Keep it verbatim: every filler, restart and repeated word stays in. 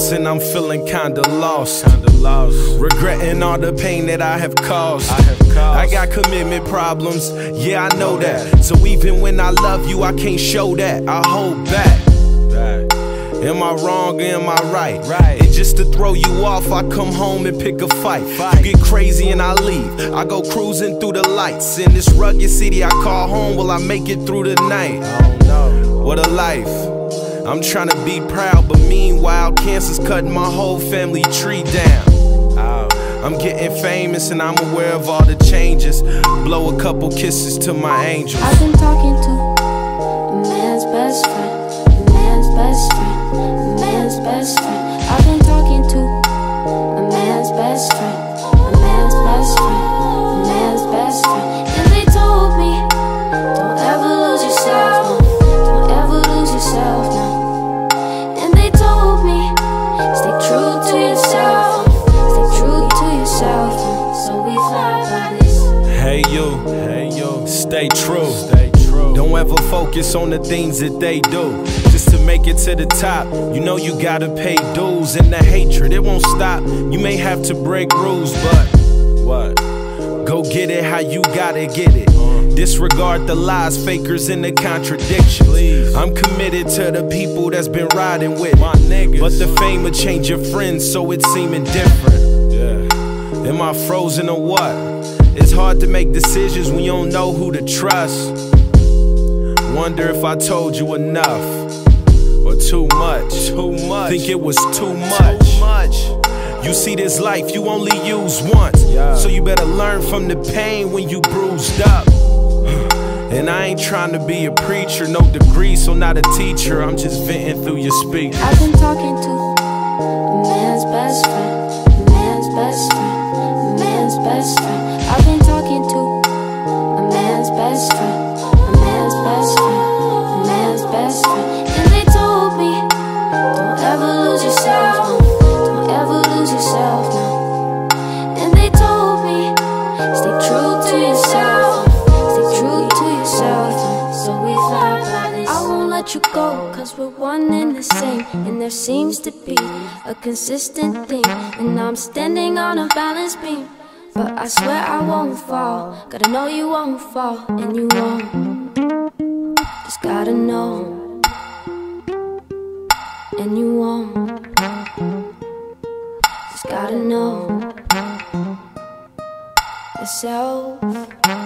moments and I'm feeling kinda lost, kinda lost. Regretting all the pain that I have caused. I have caused. I got commitment problems, yeah, I know that. So even when I love you, I can't show that. I hold back. Am I wrong or am I right? Right. And just to throw you off, I come home and pick a fight. fight. You get crazy and I leave. I go cruising through the lights. In this rugged city I call home, will I make it through the night? Oh no. What a life. I'm trying to be proud, but meanwhile cancer's cutting my whole family tree down. Oh. I'm getting famous and I'm aware of all the changes. Blow a couple kisses to my angels. I've been talking to a man's best friend, a man's best friend. Best friend. I've been talking to a man's best friend, a man's best friend, a man's best friend. And they told me, don't ever lose yourself, no. Don't ever lose yourself, no. And they told me, stay true to yourself, stay true to yourself, no. So we fly by this. Hey you, hey you, stay true, stay true. Don't ever focus on the things that they do. Just to make it to the top, you know you gotta pay dues. And the hatred, it won't stop. You may have to break rules, but what? Go get it how you gotta get it. uh. Disregard the lies, fakers, and the contradictions. Please. I'm committed to the people that's been riding with my niggas. But the fame will change your friends, so it's seeming different. Yeah. Am I frozen or what? It's hard to make decisions when you don't know who to trust. Wonder if I told you enough. Or too much, too much. Think it was too much. Too much. You see this life you only use once, yeah. So you better learn from the pain when you bruised up. And I ain't trying to be a preacher, no degree, so not a teacher. I'm just venting through your speech. I've been talking to a man's best friend, a man's best friend, a man's best friend. I've been talking to a man's best friend, a man's best friend, a man's best friend. Don't ever lose yourself, no. Don't ever lose yourself, no. And they told me, stay true to yourself, stay true to yourself, no. So we fly by this. I won't let you go, cause we're one and the same. And there seems to be a consistent theme. And I'm standing on a balance beam, but I swear I won't fall. Gotta know you won't fall, and you won't. Just gotta know. And you won't. Just gotta know yourself.